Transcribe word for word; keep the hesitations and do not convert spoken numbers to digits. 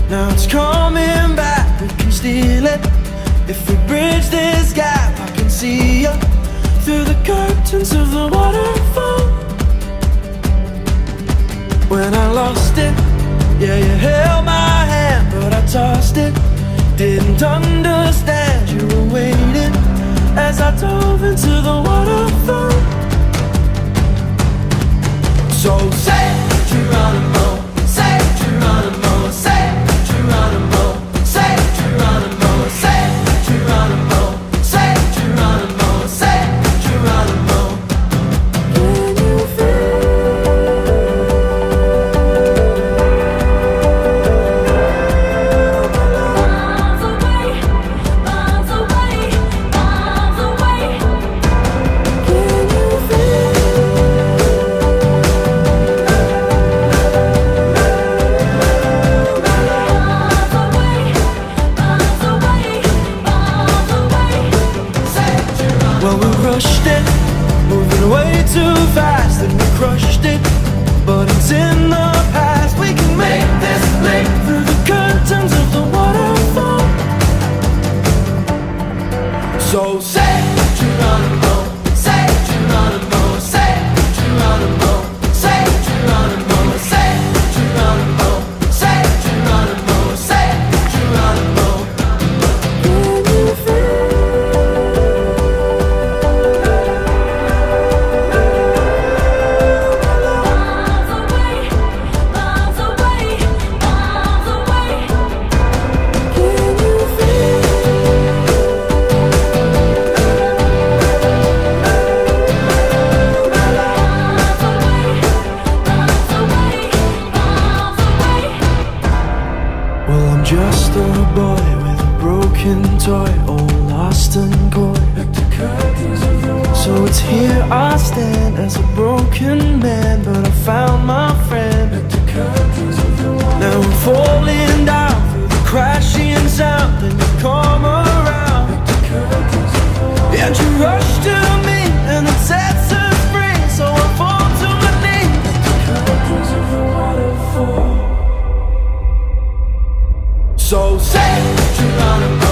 Now it's coming back, we can steal it. If we bridge this gap, I can see you through the curtains of the waterfall. When I lost it, yeah, you held my hand, but I tossed it. Didn't understand you were waiting as I dove into the waterfall. So say Geronimo, say Geronimo, say Geronimo, say Geronimo, say Geronimo, say Geronimo, say Geronimo. Can you feel miles away, miles away, miles away? Can you feel well, we rushed it, moving way too fast, and we crushed it, but it's in the past. We can make this leap through the curtains of the waterfall. So say Geronimo, say Geronimo, say Geronimo, say Geronimo, say Geronimo, say Geronimo, say Geronimo. Can you feel just a boy with a broken toy, all lost and coy. So it's here I stand as a broken man, but I found my friend. Now I'm falling down through the crashing sound, and you come around, and you rush to me, and it sets us free. So I fall to my knees. So say Geronimo.